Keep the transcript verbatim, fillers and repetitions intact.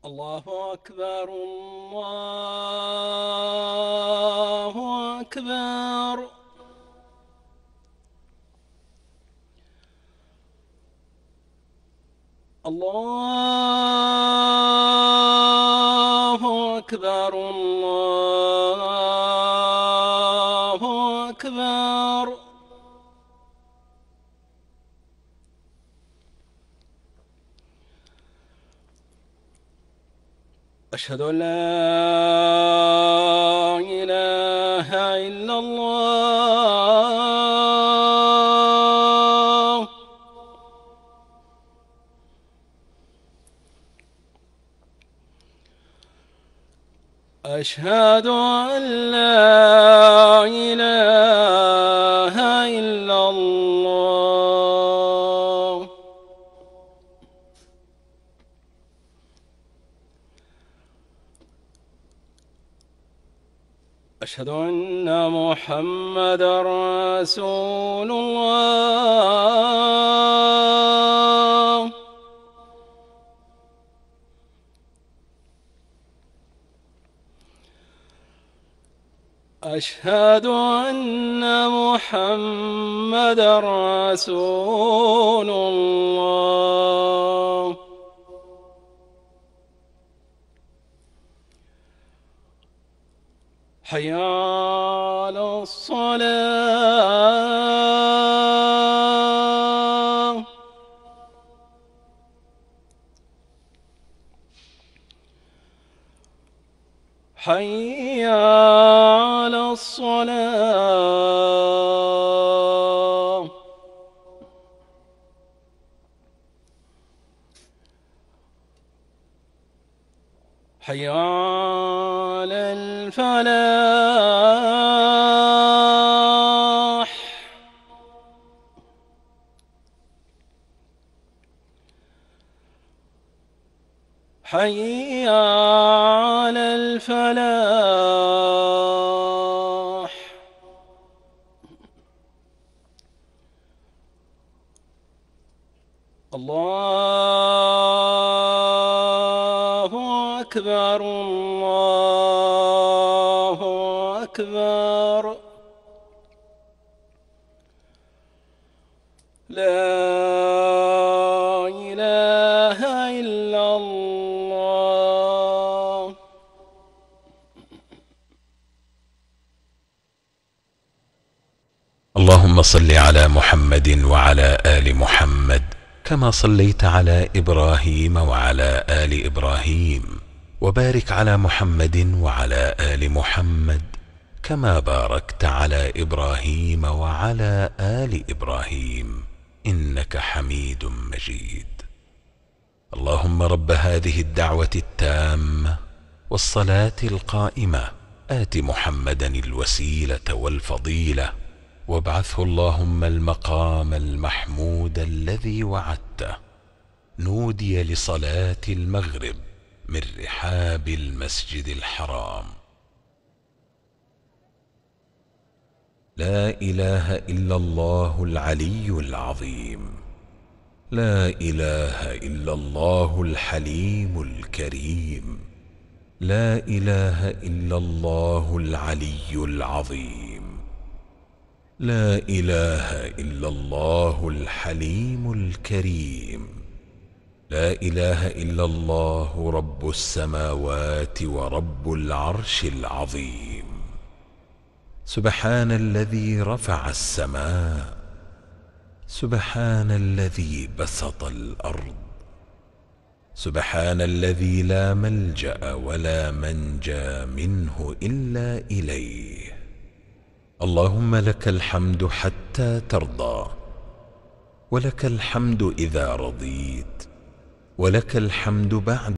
الله أكبر الله أكبر. الله أكبر الله أكبر. أشهد أن لا إله إلا الله. أشهد أن لا إله إلا الله. أشهد أن محمدًا رسول الله. أشهد أن محمدًا رسول الله. حي على الصلاة. حي على الصلاة. حي على الفلاح. حي على الفلاح. الله أكبر الله أكبر. لا إله إلا الله. اللهم صل على محمد وعلى آل محمد كما صليت على إبراهيم وعلى آل إبراهيم، وبارك على محمد وعلى آل محمد كما باركت على إبراهيم وعلى آل إبراهيم إنك حميد مجيد. اللهم رب هذه الدعوة التامة والصلاة القائمة آت محمدا الوسيلة والفضيلة، وابعثه اللهم المقام المحمود الذي وعدته. نودي لصلاة المغرب من رحاب المسجد الحرام. لا إله إلا الله العلي العظيم. لا إله إلا الله الحليم الكريم. لا إله إلا الله العلي العظيم. لا إله إلا الله الحليم الكريم. لا إله إلا الله رب السماوات ورب العرش العظيم. سبحان الذي رفع السماء. سبحان الذي بسط الأرض. سبحان الذي لا ملجأ ولا منجى منه إلا إليه. اللهم لك الحمد حتى ترضى، ولك الحمد إذا رضيت، ولك الحمد بعد